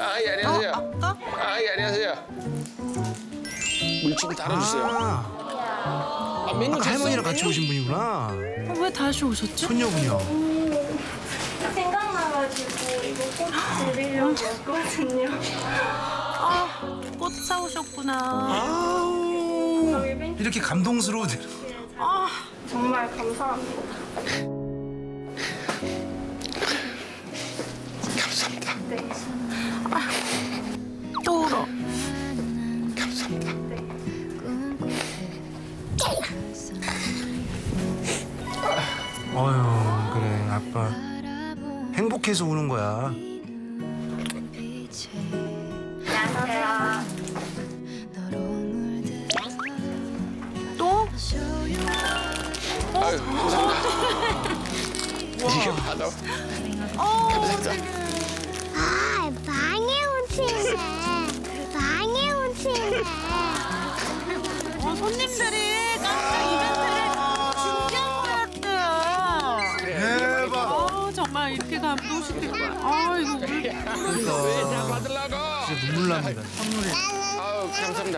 예, 안녕하세요. 아빠? 예, 안녕하세요. 물 좀 따라주세요. 메뉴 아까 할머니랑 같이 오신 분이구나. 왜 다시 오셨죠? 손녀분이요. 생각나가지고 이거 꼭 드리려고 왔거든요. 꽃 사오셨구나. 아우, 이렇게 감동스러워. 정말 감사합니다. 감사합니다. 네. 또 울어. 감사합니다. 어휴, 그래, 아빠. 행복해서 우는 거야. 안녕하세요. 또? 아유, 감사합니다. 이게 받아. 감사합니다. 많이 오시네. 많이 오시네. 손님들이 깜짝 이벤트를 준비한 거였대요. 대박. 정말 이렇게 감동시킬 거야. 이거 우리 왜다 받으려고? 진짜 눈물 납니다. 선물이. 아우, 감사합니다.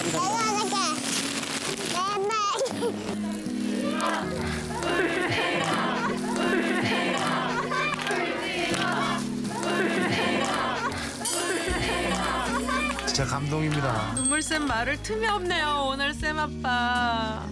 진짜 감동입니다. 눈물 샘 말을 틈이 없네요. 오늘 샘 아빠.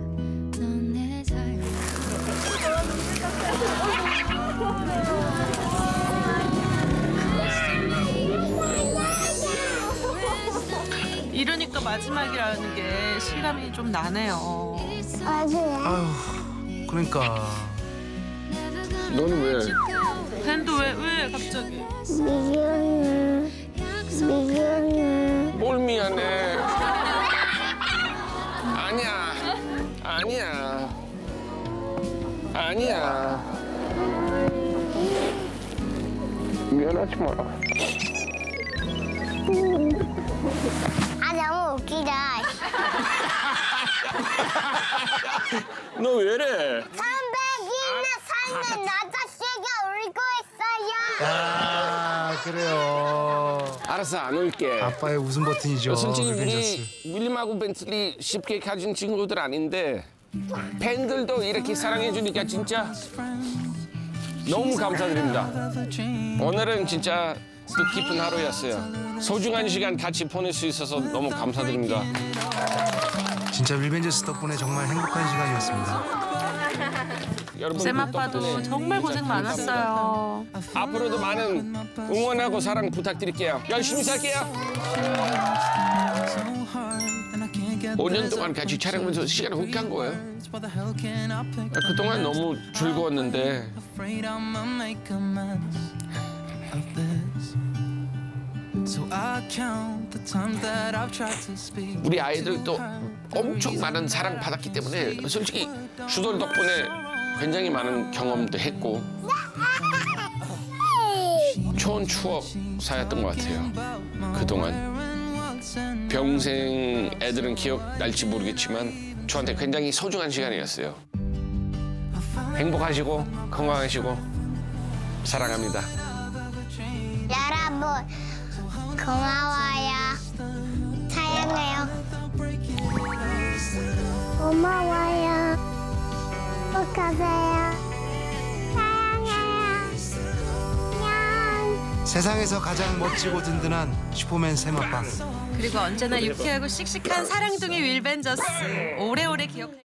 이러니까 마지막이라는 게 실감이 좀 나네요. 맞아요. 아유, 그러니까. 너는 왜? 밴드 왜 갑자기? 미안해. 뭘 미안해. 아니야. 아니야. 아니야. 미안하지 마라. 너무 웃기다. 너 왜래? 300이나 사는 아저씨가 울고 있어요. 아, 그래요. 알았어, 안 올게. 아빠의 웃음 버튼이죠. 솔직히 리벤져스. 우리 윌림하고 벤틀리 쉽게 가진 친구들 아닌데 팬들도 이렇게 사랑해주니까 진짜 너무 감사드립니다. 오늘은 진짜 뜻깊은 하루였어요. 소중한 시간 같이 보낼 수 있어서 너무 감사드립니다. 진짜 윌벤져스 덕분에 정말 행복한 시간이었습니다. 여러분 샘 아빠도 정말 고생 많았어요. 앞으로도 많은 응원하고 사랑 부탁드릴게요. 열심히 살게요. 5년 동안 같이 촬영하면서 시간 훅 간 거예요. 그동안 너무 즐거웠는데 우리 아이들도 엄청 많은 사랑 받았기 때문에 솔직히 슈돌 덕분에 굉장히 많은 경험도 했고 좋은 추억 쌓였던 것 같아요. 그동안 평생 애들은 기억날지 모르겠지만 저한테 굉장히 소중한 시간이었어요. 행복하시고 건강하시고 사랑합니다. 여러분 고마워요. 사랑해요. 고마워요. 행복하세요. 사랑해요. 안녕. 세상에서 가장 멋지고 든든한 슈퍼맨 샘 아빠. 그리고 언제나 유쾌하고 씩씩한 사랑둥이 윌벤져스. 오래오래 기억.